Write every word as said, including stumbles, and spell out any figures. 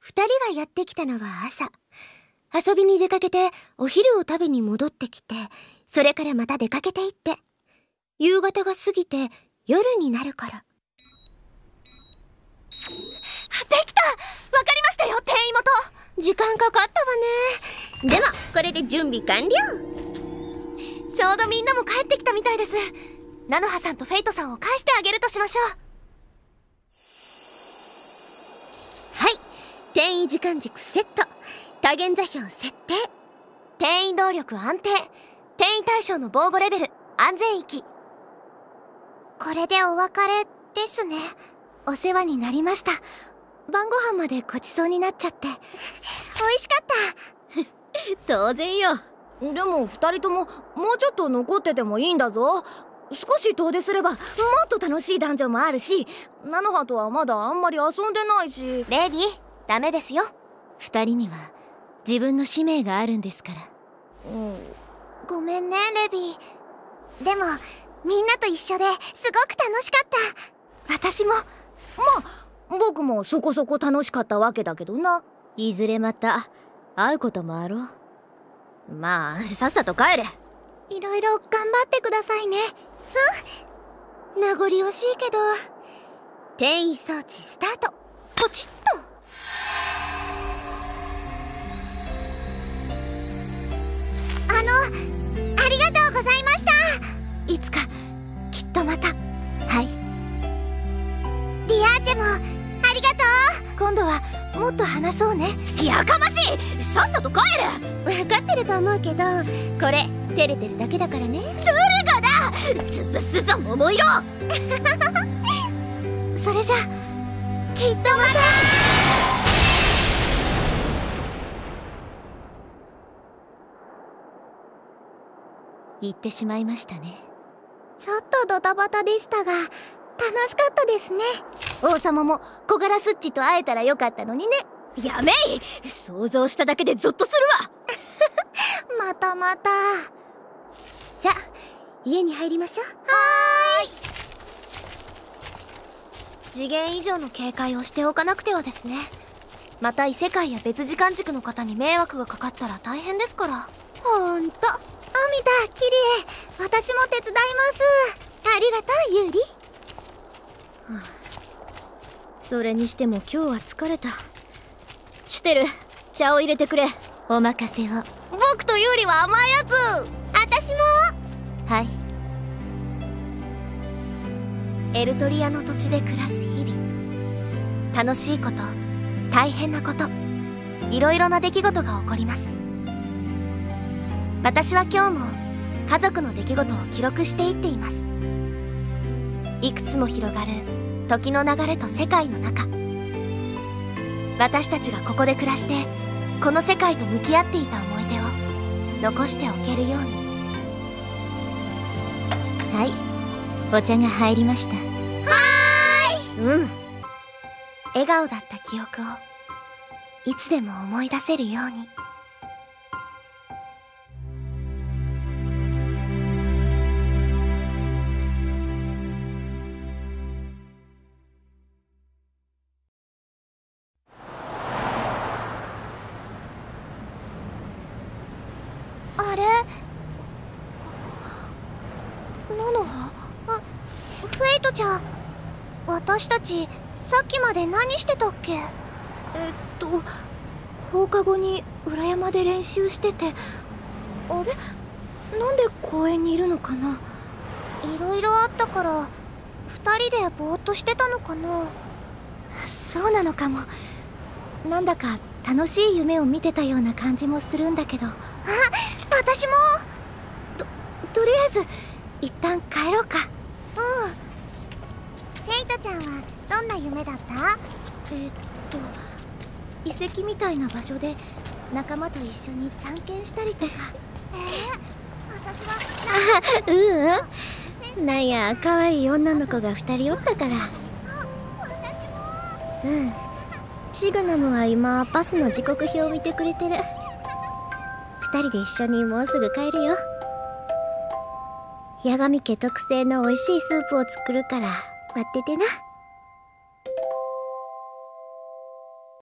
二人がやってきたのは朝。遊びに出かけてお昼を食べに戻ってきて、それからまた出かけていって、夕方が過ぎて夜になるから。 できた！わかりましたよ、店員元。 時間かかったわね。でもこれで準備完了。 ちょうどみんなも帰ってきたみたいです。ナノハさんとフェイトさんを返してあげるとしましょう。 はい、転移時間軸セット、多元座標設定、 転移動力安定、転移対象の防護レベル安全域。 これでお別れですね。 お世話になりました。晩ご飯までごちそうになっちゃって美味しかった当然よ。 でも二人とももうちょっと残っててもいいんだぞ。少し遠出すればもっと楽しいダンジョンもあるし、ナノハとはまだあんまり遊んでないし。 レディー、ダメですよ。二人には自分の使命があるんですから。 うん、ごめんねレビー。でもみんなと一緒ですごく楽しかった。 私も。 まあ僕もそこそこ楽しかったわけだけどな。 いずれまた会うこともあろう。 まあさっさと帰れ。 いろいろ頑張ってくださいね。 うん、名残惜しいけど。転移装置スタート。ポチッと。 あの、ありがとうございました。 いつかきっとまた。はい。 ディアーチェもありがとう。 今度はもっと話そうね。 やかましい、さっさと帰れ。 分かってると思うけど、これ照れてるだけだからね。 誰がだ。潰すぞ桃色それじゃきっとまた。 言ってしまいましたね。 ちょっとドタバタでしたが楽しかったですね。 王様も小柄スッチと会えたらよかったのにね。やめい、想像しただけでゾッとするわまたまた。 さあ家に入りましょう。 はーい。 次元以上の警戒をしておかなくてはですね。また異世界や別時間軸の方に迷惑がかかったら大変ですから。 ほんと。 アミタ、キリエ、私も手伝います。 ありがとうユーリ。 はあ、それにしても今日は疲れた。シュテル、茶を入れてくれ。お任せを。 僕とユーリは甘いやつ。私も。 はい。エルトリアの土地で暮らす日々、楽しいこと、大変なこと、いろいろな出来事が起こります。私は今日も家族の出来事を記録していっています。いくつも広がる時の流れと世界の中、私たちがここで暮らしてこの世界と向き合っていた思い出を残しておけるように。はい、お茶が入りました。 はーい。 うん。笑顔だった記憶をいつでも思い出せるように。 あれ？ ナノハ？ あ、フェイトちゃん、私たちさっきまで何してたっけ？ えっと放課後に裏山で練習してて。あれ？なんで公園にいるのかな。 いろいろあったから二人でぼーっとしてたのかな。 そうなのかも。なんだか楽しい夢を見てたような感じもするんだけど。 あ、私も。 ととりあえず一旦帰ろうか。 うん。フェイトちゃんはどんな夢だった？ えっと遺跡みたいな場所で仲間と一緒に探検したりとか。 えー、私はあ、ううん、なんや可愛い女の子が二人おったから。 あ、私も。 うん。シグナムは今バスの時刻表を見てくれてる。二人で一緒にもうすぐ帰るよ。八神家特製の美味しいスープを作るから待っててな。